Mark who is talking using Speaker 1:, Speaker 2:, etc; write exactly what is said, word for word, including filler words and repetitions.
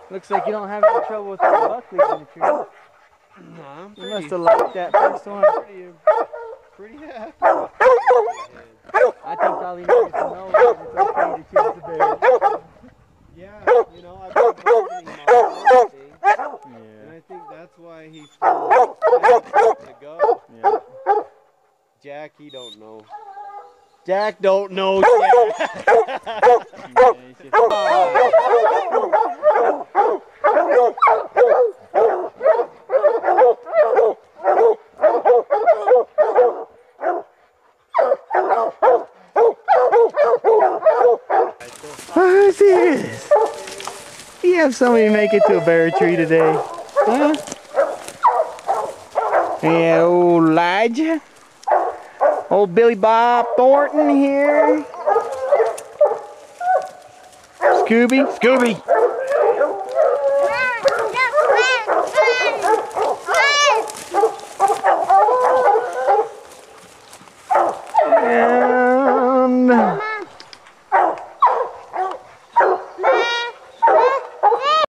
Speaker 1: Looks like you don't have any trouble with all the buckleys in the tree.
Speaker 2: No, I'm
Speaker 1: You
Speaker 2: pretty,
Speaker 1: must have liked that first one.
Speaker 2: pretty, pretty happy.
Speaker 1: I think all he needs to know is it's okay to chase a bear.
Speaker 2: Yeah, you know, I've been targeting my birthday,
Speaker 1: Yeah.
Speaker 2: and I think that's why he feels excited to go.
Speaker 1: Yeah.
Speaker 2: Jack, he don't know. Jack don't know Jack.
Speaker 1: Yeah, he's just- Oh, serious. You have somebody make it to a bear tree today, huh? Yeah, old Elijah. Old Billy Bob Thornton here. Scooby, Scooby.